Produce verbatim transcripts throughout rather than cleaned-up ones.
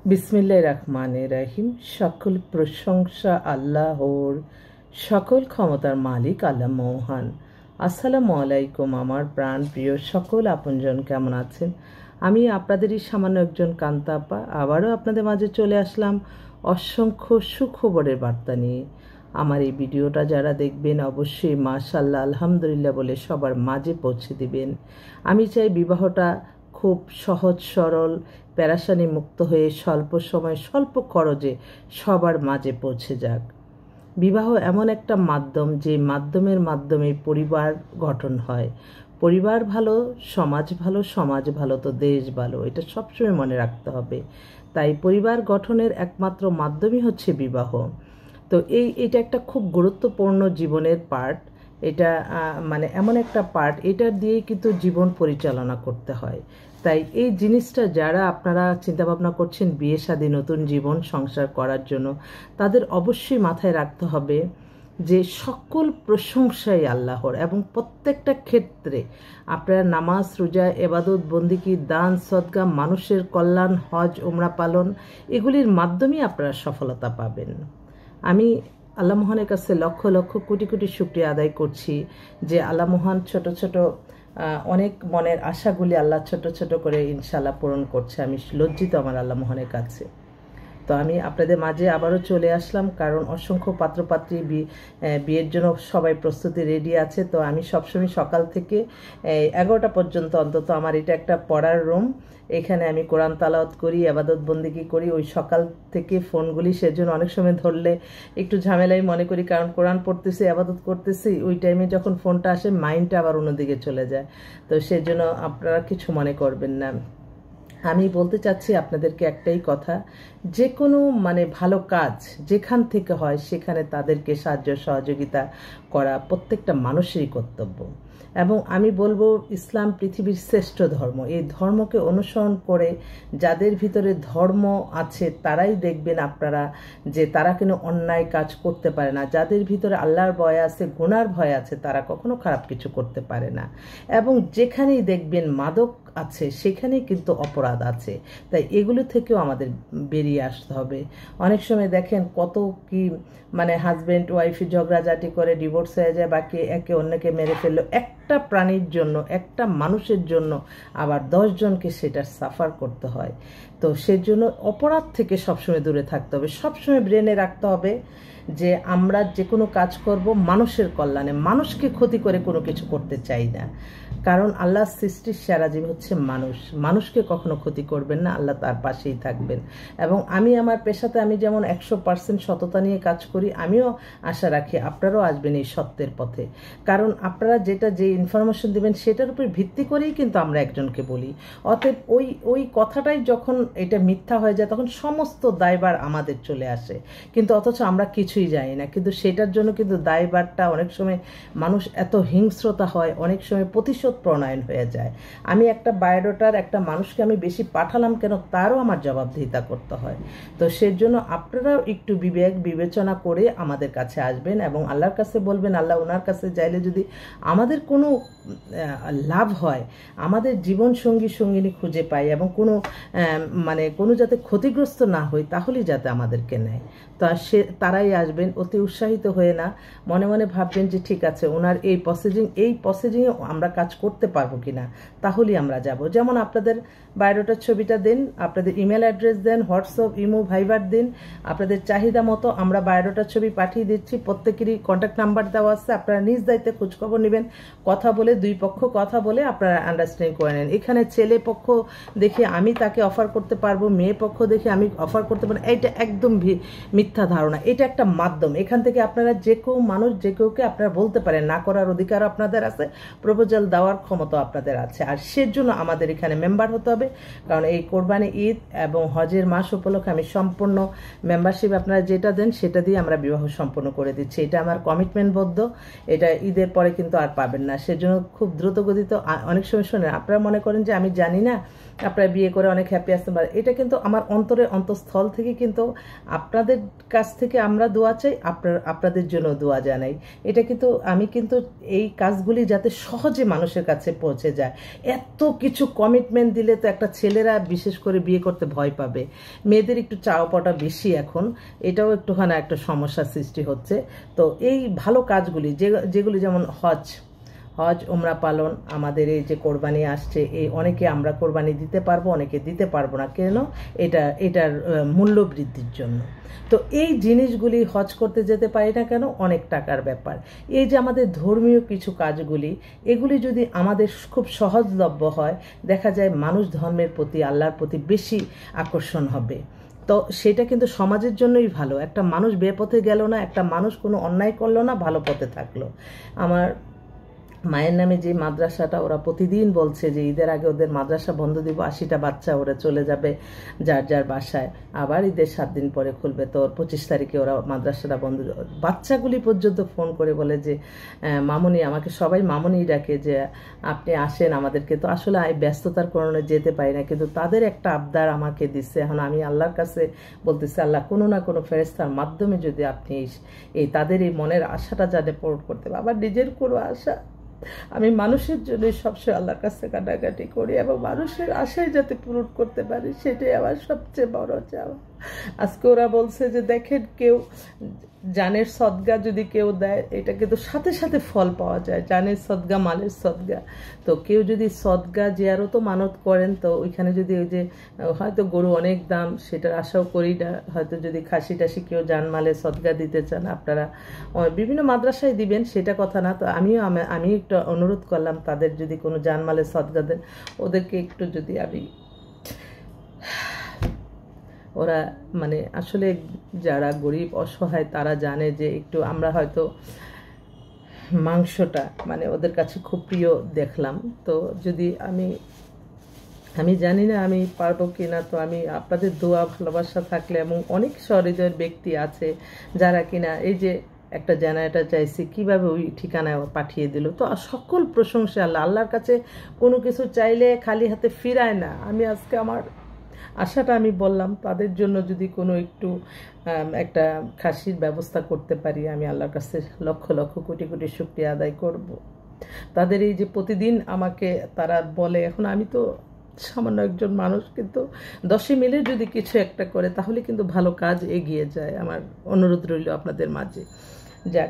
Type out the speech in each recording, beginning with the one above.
বিসমিল্লাহির রহমানির রহিম। সকল প্রশংসা আল্লাহর, সকল ক্ষমতার মালিক আল্লাহ মহান। আসসালামু আলাইকুম আমার প্রাণ প্রিয় সকল আপনজন, কেমন আছেন? আমি আপনাদেরই সামান্য একজন কান্তাপা আবারও আপনাদের মাঝে চলে আসলাম অসংখ্য সুখবরের বার্তা নিয়ে। আমার এই ভিডিওটা যারা দেখবেন অবশ্যই মাশাআল্লাহ আলহামদুলিল্লাহ বলে সবার মাঝে পৌঁছে দিবেন। আমি চাই বিবাহটা খুব সহজ সরল প্যারাশানি মুক্ত হয়ে স্বল্প সময় স্বল্প খরচে সবার মাঝে পৌঁছে যাক। বিবাহ এমন একটা মাধ্যম যে মাধ্যমের মাধ্যমে পরিবার গঠন হয়। পরিবার ভালো, সমাজ ভালো, সমাজ ভালো তো দেশ ভালো, এটা সবসময় মনে রাখতে হবে। তাই পরিবার গঠনের একমাত্র মাধ্যমই হচ্ছে বিবাহ। তো এই এটা একটা খুব গুরুত্বপূর্ণ জীবনের পার্ট। এটা মানে এমন একটা পার্ট, এটা দিয়েই কিন্তু জীবন পরিচালনা করতে হয়। তাই এই জিনিসটা যারা আপনারা চিন্তাভাবনা করছেন বিয়ে শাদী নতুন জীবন সংসার করার জন্য, তাদের অবশ্যই মাথায় রাখতে হবে যে সকল প্রশংসাই আল্লাহর, এবং প্রত্যেকটা ক্ষেত্রে আপনারা নামাজ রোজা এবাদত বন্দিকি দান সদকা মানুষের কল্যাণ হজ উমরা পালন এগুলির মাধ্যমেই আপনারা সফলতা পাবেন। আমি আল্লাহ মহানের কাছে লক্ষ লক্ষ কোটি কোটি শুকরিয়া আদায় করছি যে আল্লাহ মহান ছোট ছোট অনেক মনের আশাগুলি আল্লাহ ছোট ছোট করে ইনশাল্লাহ পূরণ করছে। আমি লজ্জিত আমার আল্লাহ মহানের কাছে। তো আমি আপনাদের মাঝে আবারও চলে আসলাম, কারণ অসংখ্য পাত্রপাত্রী বিয়ের জন্য সবাই প্রস্তুতি রেডি আছে। তো আমি সবসময় সকাল থেকে এগারোটা পর্যন্ত অন্তত আমার এটা একটা পড়ার রুম, এখানে আমি কোরআন তালাওয়াত করি, আবাদত বন্দিগি করি। ওই সকাল থেকে ফোনগুলি সেজন্য অনেক সময় ধরলে একটু ঝামেলাই মনে করি, কারণ কোরআন পড়তেছি আবাদত করতেছি, ওই টাইমে যখন ফোনটা আসে মাইন্ডটা আবার অন্যদিকে চলে যায়। তো সেজন্য আপনারা কিছু মনে করবেন না। আমি বলতে চাচ্ছি আপনাদেরকে একটাই কথা, যে কোনো মানে ভালো কাজ যেখান থেকে হয় সেখানে তাদেরকে সাহায্য সহযোগিতা করা প্রত্যেকটা মানুষেরই কর্তব্য। এবং আমি বলবো ইসলাম পৃথিবীর শ্রেষ্ঠ ধর্ম। এই ধর্মকে অনুসরণ করে যাদের ভিতরে ধর্ম আছে তারাই দেখবেন আপনারা যে তারা কিন্তু অন্যায় কাজ করতে পারে না। যাদের ভিতরে আল্লাহর ভয় আছে, গুনার ভয় আছে, তারা কখনো খারাপ কিছু করতে পারে না। এবং যেখানেই দেখবেন মাদক আছে সেখানেই কিন্তু অপরাধ আছে। তাই এগুলো থেকেও আমাদের বেরিয়ে আসতে হবে। অনেক সময় দেখেন কত কি মানে হাজব্যান্ড ওয়াইফে ঝগড়াঝাটি করে ডিভোর্স হয়ে যায়, বাকি একে অন্যকে মেরে ফেললো। একটা প্রাণীর জন্য, একটা মানুষের জন্য আবার দশজনকে সেটা সাফার করতে হয়। তো সেজন্য অপরাধ থেকে সবসময় দূরে থাকতে হবে। সবসময় ব্রেনে রাখতে হবে যে আমরা যে কোনো কাজ করব মানুষের কল্যাণে, মানুষকে ক্ষতি করে কোনো কিছু করতে চাই না। কারণ আল্লাহ সৃষ্টির সেরা জীব হচ্ছে মানুষ, মানুষকে কখনো ক্ষতি করবেন না, আল্লাহ তার পাশেই থাকবেন। এবং আমি আমার পেশাতে আমি যেমন একশো পার্সেন্ট সততা নিয়ে কাজ করি, আমিও আশা রাখি আপনারাও আসবেন এই সত্যের পথে। কারণ আপনারা যেটা যে ইনফরমেশন দেবেন সেটার উপর ভিত্তি করেই কিন্তু আমরা একজনকে বলি। অতএব ওই ওই কথাটাই যখন এটা মিথ্যা হয়ে যায় তখন সমস্ত দায়ভার আমাদের চলে আসে, কিন্তু অথচ আমরা কিছুই জানি না। কিন্তু সেটার জন্য কিন্তু দায়ভারটা অনেক সময় মানুষ এত হিংস্রতা হয়, অনেক সময় প্রতিশোধ প্রণয়ন হয়ে যায়। আমি একটা বায়োডাটার একটা মানুষকে আমি বেশি পাঠালাম কেন, তারও আমার জবাবদিহিতা করতে হয়। তো সেজন্য আপনারাও একটু বিবেক বিবেচনা করে আমাদের কাছে আসবেন এবং আল্লাহর কাছে বলবেন, আল্লাহ ওনার কাছে চাইলে যদি আমাদের কোনো লাভ হয়, আমাদের জীবন সঙ্গী সঙ্গিনী খুঁজে পাই এবং কোনো মানে কোনো যাতে ক্ষতিগ্রস্ত না হই, তাহলেই যাতে আমাদেরকে নেয়। তা সে তারাই আসবেন। অতি উৎসাহিত হয়ে না, মনে মনে ভাববেন যে ঠিক আছে ওনার এই প্রসেসিং এই প্রসেসিংয়ে আমরা কাজ করতে পারবো কিনা, তাহলেই আমরা যাব। যেমন আপনাদের বায়োডাটার ছবিটা দেন, আপনাদের ইমেল অ্যাড্রেস দেন, হোয়াটসঅ্যাপ ইমো ভাইবার দিন, আপনাদের চাহিদা মতো আমরা বায়োডাটার ছবি পাঠিয়ে দিচ্ছি। প্রত্যেকেরই কন্ট্যাক্ট নাম্বার দেওয়া আছে, আপনারা নিজ দায়িত্বে খোঁজখবর নেবেন, কথা বলে দুই পক্ষ কথা বলে আপনারা আন্ডারস্ট্যান্ডিং করে নেন। এখানে ছেলে পক্ষ দেখে আমি তাকে অফার করতে পারবো, মেয়ে পক্ষ দেখে আমি অফার করতে পারবো, এইটা একদম মিথ্যা ধারণা। এটা একটা মাধ্যম, এখান থেকে আপনারা যে কেউ মানুষ যে কেউকে আপনারা বলতে পারেন, না করার অধিকার আপনাদের আছে, প্রপোজাল দেওয়ার ক্ষমতা আপনাদের আছে। আর সেজন্য আমাদের এখানে মেম্বার হতে হবে, কারণ এই কোরবানি ঈদ এবং হজের মাস উপলক্ষে আমি সম্পূর্ণ মেম্বারশিপ আপনারা যেটা দেন সেটা দিয়ে আমরা বিবাহ সম্পন্ন করে দিচ্ছি। এটা আমার কমিটমেন্টবদ্ধ, এটা ঈদের পরে কিন্তু আর পাবেন না। সেজন্য খুব দ্রুত গতিতে অনেক সময় শোনেন আপনারা মনে করেন যে আমি জানি না, আপনারা বিয়ে করে অনেক হ্যাপি আসতে পারে। এটা কিন্তু আমার অন্তরের অন্তঃস্থল থেকে কিন্তু আপনাদের কাছ থেকে আমরা দোয়া চাই, আপনার আপনাদের জন্য দোয়া জানাই। এটা কিন্তু আমি কিন্তু এই কাজগুলি যাতে সহজে মানুষ দিবসের কাছে পৌঁছে যায়। এত কিছু কমিটমেন্ট দিলে তো একটা ছেলেরা বিশেষ করে বিয়ে করতে ভয় পাবে। মেয়েদের একটু চাওয়া পাওয়াটা বেশি এখন, এটাও একটুখানি একটা সমস্যার সৃষ্টি হচ্ছে। তো এই ভালো কাজগুলি যে যেগুলি যেমন হজ হজ ওমরা পালন, আমাদের এই যে কোরবানি আসছে, এই অনেকে আমরা কোরবানি দিতে পারবো, অনেকে দিতে পারবো না। কেন? এটা এটার মূল্য বৃদ্ধির জন্য। তো এই জিনিসগুলি হজ করতে যেতে পারি না কেন? অনেক টাকার ব্যাপার। এই যে আমাদের ধর্মীয় কিছু কাজগুলি, এগুলি যদি আমাদের খুব সহজলভ্য হয়, দেখা যায় মানুষ ধর্মের প্রতি, আল্লাহর প্রতি বেশি আকর্ষণ হবে। তো সেটা কিন্তু সমাজের জন্যই ভালো। একটা মানুষ বেপথে গেল না, একটা মানুষ কোনো অন্যায় করলো না, ভালো পথে থাকলো। আমার মায়ের নামে যে মাদ্রাসাটা, ওরা প্রতিদিন বলছে যে ঈদের আগে ওদের মাদ্রাসা বন্ধ দিব, আশিটা বাচ্চা ওরা চলে যাবে যার যার বাসায়, আবার ঈদের সাত দিন পরে খুলবে। তো পঁচিশ তারিখে ওরা মাদ্রাসাটা বন্ধ। বাচ্চাগুলি পর্যন্ত ফোন করে বলে যে মামুনি, আমাকে সবাই মামুনি ডাকে, যে আপনি আসেন আমাদেরকে। তো আসলে আমি ব্যস্ততার কারণে যেতে পারি না, কিন্তু তাদের একটা আবদার আমাকে দিচ্ছে। এখন আমি আল্লাহর কাছে বলতেছি, আল্লাহ কোনো না কোনো ফেরেশতার মাধ্যমে যদি আপনি এই তাদের এই মনের আশাটা যাতে পূরণ করতে পারে। আবার নিজের কোনো আশা, আমি মানুষের জন্য সবসময় আল্লাহর কাছে কাটাকাটি করি, এবং মানুষের আশায় যাতে পূরণ করতে পারি, সেটাই আমার সবচেয়ে বড় চাওয়া। আজকে ওরা বলছে যে দেখেন, কেউ জানের সদগা যদি কেউ দেয়, এটা কিন্তু সাথে সাথে ফল পাওয়া যায়। জানের সদগা, মালের সদগা। তো কেউ যদি সদগা জিয়ারতও মানত করেন, তো ওইখানে যদি ওই যে হয়তো গরু অনেক দাম, সেটার আশাও করি না, হয়তো যদি খাসি টাসি কেউ জান মালের সদগা দিতে চান, আপনারা বিভিন্ন মাদ্রাসায় দিবেন, সেটা কথা না। তো আমিও আমি একটু অনুরোধ করলাম, তাদের যদি কোনো জান মালের সদগা দেন, ওদেরকে একটু যদি আমি, ওরা মানে আসলে যারা গরিব অসহায় তারা জানে যে একটু আমরা হয়তো মাংসটা মানে ওদের কাছে খুব প্রিয় দেখলাম। তো যদি আমি আমি জানি না আমি পারবো কি না, তো আমি আপনাদের দোয়া ভালোবাসা থাকলে, এবং অনেক সহৃদয়ের ব্যক্তি আছে যারা কিনা এই যে একটা জেনারেটর চাইছি, কিভাবে ওই ঠিকানায় পাঠিয়ে দিল। তো সকল প্রশংসা আল্লাহ। আল্লাহর কাছে কোনো কিছু চাইলে খালি হাতে ফিরায় না। আমি আজকে আমার আশাটা আমি বললাম, তাদের জন্য যদি কোনো একটু একটা খাসির ব্যবস্থা করতে পারি, আমি আল্লাহর কাছে লক্ষ লক্ষ কোটি কোটি শুকরিয়া আদায় করব। তাদের এই যে প্রতিদিন আমাকে তারা বলে, এখন আমি তো সামান্য একজন মানুষ, কিন্তু দশে মিলে যদি কিছু একটা করে, তাহলে কিন্তু ভালো কাজ এগিয়ে যায়। আমার অনুরোধ রইল আপনাদের মাঝে। যাক,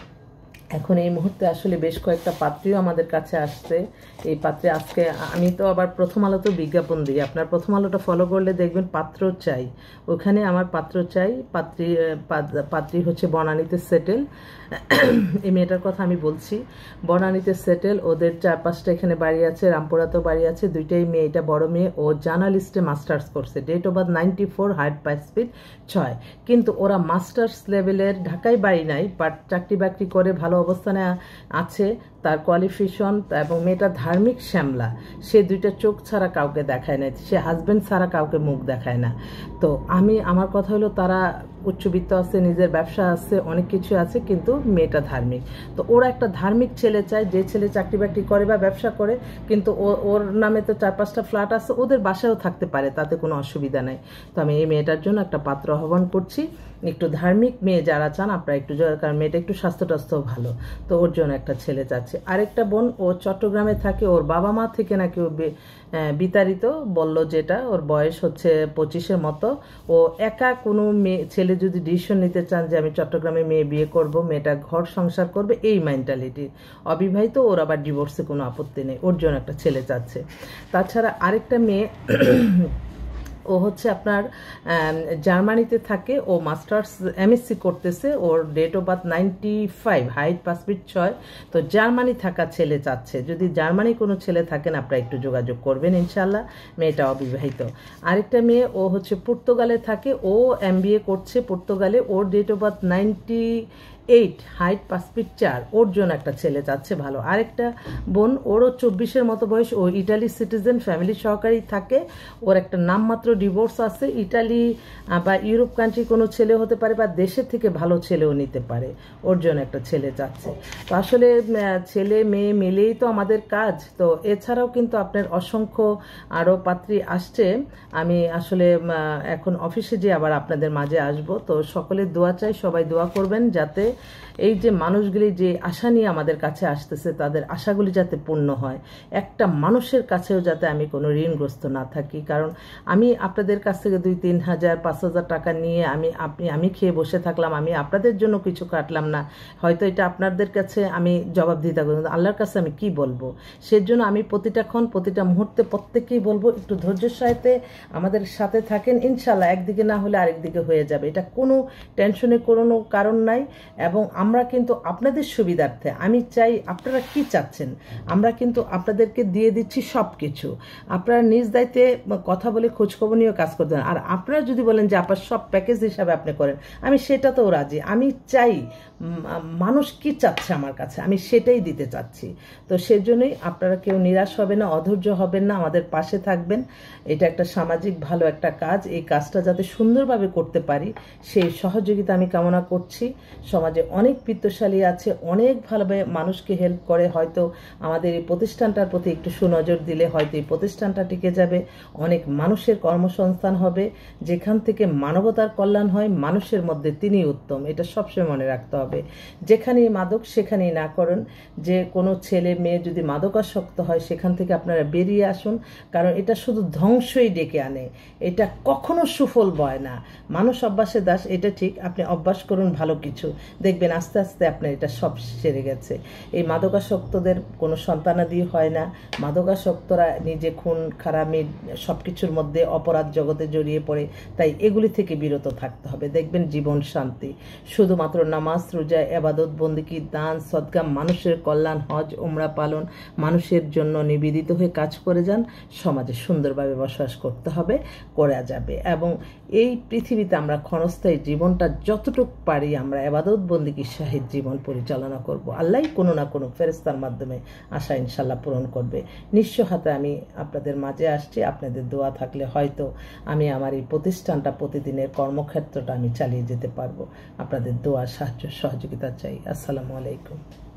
এখন এই মুহূর্তে আসলে বেশ কয়েকটা পাত্রীও আমাদের কাছে আসছে। এই পাত্রে আজকে আমি তো আবার প্রথম আলোতেও বিজ্ঞাপন দিই, আপনার প্রথম আলোটা ফলো করলে দেখবেন পাত্র চাই, ওখানে আমার পাত্র চাই। পাত্রী পাত্রী হচ্ছে বনানীতে সেটেল। এই মেয়েটার কথা আমি বলছি, বনানীতে সেটেল। ওদের চার পাঁচটা এখানে বাড়ি আছে, রামপুরাতেও বাড়ি আছে। দুইটাই মেয়ে, এটা বড় মেয়ে, ও জার্নালিস্টে মাস্টার্স করছে। Date of birth ninety four, height পাঁচ ফিট ছয়। কিন্তু ওরা মাস্টার্স লেভেলের, ঢাকায় বাড়ি নাই, বাট চাকরি বাকরি করে ভালো অবস্থানে আছে, তার কোয়ালিফিকেশন। এবং মেয়েটা ধার্মিক শ্যামলা, সে দুইটা চোখ ছাড়া কাউকে দেখায় না, সে হাজব্যান্ড ছাড়া কাউকে মুখ দেখায় না। তো আমি আমার কথা হলো, তারা উচ্চবিত্ত আছে, নিজের ব্যবসা আছে, অনেক কিছু আছে, কিন্তু মেয়েটা ধার্মিক। তো ওরা একটা ধার্মিক ছেলে চায়, যে ছেলে চাকরি বাকরি করে বা ব্যবসা করে, কিন্তু ওর নামে তো চার পাঁচটা ফ্ল্যাট আছে, ওদের বাসায়ও থাকতে পারে, তাতে কোনো অসুবিধা নাই। তো আমি এই মেয়েটার জন্য একটা পাত্র আহ্বান করছি। একটু ধার্মিক মেয়ে যারা চান আপনারা একটু, কারণ মেয়েটা একটু স্বাস্থ্য টাস্থ্য ভালো, তো ওর জন্য একটা ছেলে চাচ্ছে। আরেকটা বোন, ও চট্টগ্রামে থাকে, ওর বাবা মা থেকে নাকি ও বিতাড়িত বলল, যেটা ওর বয়স হচ্ছে পঁচিশের মতো। ও একা কোনো মেয়ে ছেলে যদি ডিসিশন নিতে চান যে আমি চট্টগ্রামে মেয়ে বিয়ে করব, মেয়েটা ঘর সংসার করবে, এই মেন্টালিটি, অবিবাহিত, ওর আবার ডিভোর্সে কোনো আপত্তি নেই, ওর জন্য একটা ছেলে চাচ্ছে। তাছাড়া আরেকটা মেয়ে, ও হচ্ছে আপনার জার্মানিতে থাকে, ও মাস্টার্স এমএসসি করতেছে, ওর date of birth ninety five, height পাঁচ ফিট ছয়। তো জার্মানি থাকা ছেলে চাচ্ছে। যদি জার্মানি কোনো ছেলে থাকেন আপনারা একটু যোগাযোগ করবেন ইনশাল্লাহ। মেয়েটা অবিবাহিত। আরেকটা মেয়ে, ও হচ্ছে পর্তুগালে থাকে, ও এমবিএ করছে পর্তুগালে, ওর date of birth ninety eight, height পাঁচ ফিট চার, ওর জন্য একটা ছেলে চাচ্ছে ভালো। আরেকটা বোন, ওরও চব্বিশের মতো বয়স, ও ইটালি সিটিজেন, ফ্যামিলি সহকারী থাকে, ওর একটা নামমাত্র ডিভোর্স আছে। ইটালি বা ইউরোপ কান্ট্রি কোনো ছেলে হতে পারে, বা দেশের থেকে ভালো ছেলেও নিতে পারে, ওর জন্য একটা ছেলে চাচ্ছে। তো আসলে ছেলে মেয়ে মিলেই তো আমাদের কাজ। তো এছাড়াও কিন্তু আপনার অসংখ্য আরও পাত্রী আসছে। আমি আসলে এখন অফিসে যে আবার আপনাদের মাঝে আসব। তো সকলের দোয়া চাই, সবাই দোয়া করবেন যাতে এই যে মানুষগুলি যে আশা নিয়ে আমাদের কাছে আসতেছে তাদের আশাগুলি যাতে পূর্ণ হয়, একটা মানুষের কাছেও যাতে আমি কোনো ঋণগ্রস্ত না থাকি। কারণ আমি আপনাদের কাছ থেকে দুই তিন হাজার পাঁচ হাজার টাকা নিয়ে আমি আপনি আমি খেয়ে বসে থাকলাম, আমি আপনাদের জন্য কিছু কাটলাম না, হয়তো এটা আপনাদের কাছে আমি জবাবদিহিতা করব, আল্লাহর কাছে আমি কি বলবো? সেজন্য আমি প্রতিটা ক্ষণ প্রতিটা মুহূর্তে প্রত্যেককেই বলবো একটু ধৈর্যের সাথে আমাদের সাথে থাকেন, ইনশাল্লাহ একদিকে না হলে আরেকদিকে হয়ে যাবে, এটা কোনো টেনশনে কোনো কারণ নাই। এবং আমরা কিন্তু আপনাদের সুবিধার্থে, আমি চাই আপনারা কি চাচ্ছেন, আমরা কিন্তু আপনাদেরকে দিয়ে দিচ্ছি সব কিছু, আপনারা নিজ দায়িত্বে কথা বলে খোঁজখবর নিয়ে কাজ করতে পারেন। আর আপনারা যদি বলেন যে আপনার সব প্যাকেজ হিসাবে আপনি করেন, আমি সেটাতেও রাজি। আমি চাই মানুষ কি চাচ্ছে আমার কাছে, আমি সেটাই দিতে চাচ্ছি। তো সেজন্যই আপনারা কেউ নিরাশ হবে না, অধৈর্য হবেন না, আমাদের পাশে থাকবেন। এটা একটা সামাজিক ভালো একটা কাজ, এই কাজটা যাতে সুন্দরভাবে করতে পারি সেই সহযোগিতা আমি কামনা করছি। সমাজে অনেক বিত্তশালী আছে, অনেক ভালোভাবে মানুষকে হেল্প করে, হয়তো আমাদের এই প্রতিষ্ঠানটার প্রতি একটু সুনজর দিলে হয়তো এই প্রতিষ্ঠানটা টিকে যাবে, অনেক মানুষের কর্মসংস্থান হবে, যেখান থেকে মানবতার কল্যাণ হয়, মানুষের মধ্যে তিনি উত্তম, এটা সবসময় মনে রাখতে হবে। যেখানেই মাদক সেখানেই না করুন, যে কোনো ছেলে মেয়ে যদি মাদকাসক্ত হয় সেখান থেকে আপনারা বেরিয়ে আসুন, কারণ এটা শুধু ধ্বংসই ডেকে আনে, এটা কখনো সুফল বয় না। মানুষ অভ্যাসে দাস, এটা ঠিক, আপনি অভ্যাস করুন ভালো কিছু, দেখবেন আস্তে আস্তে আপনার এটা সব সেরে গেছে। এই মাদকাসক্তদের কোনো সন্তানাদি হয় না, মাদকাসক্তরা নিজে খুন খারামি সব কিছুর মধ্যে অপরাধ জগতে জড়িয়ে পড়ে, তাই এগুলি থেকে বিরত থাকতে হবে, দেখবেন জীবন শান্তি। শুধুমাত্র নামাজ রোজা ইবাদত বন্দেগী দান সদকা মানুষের কল্যাণ হজ উমরা পালন মানুষের জন্য নিবেদিত হয়ে কাজ করে যান, সমাজে সুন্দরভাবে বসবাস করতে হবে, করা যাবে। এবং এই পৃথিবীতে আমরা ক্ষণস্থায়ী জীবনটা যতটুকু পারি আমরা ইবাদত বন্দেগীর সহিত জীবন পরিচালনা করব, আল্লাহ কোনো না কোনো ফেরেশতার মাধ্যমে আশা ইনশাল্লাহ পূরণ করবে। নিঃস্ব হাতে আমি আপনাদের মাঝে আসছি, আপনাদের দোয়া থাকলে হয়তো আমি আমার এই প্রতিষ্ঠানটা প্রতিদিনের কর্মক্ষেত্রটা আমি চালিয়ে যেতে পারবো। আপনাদের দোয়া সাহায্য সহযোগিতা চাই। আসসালামু আলাইকুম।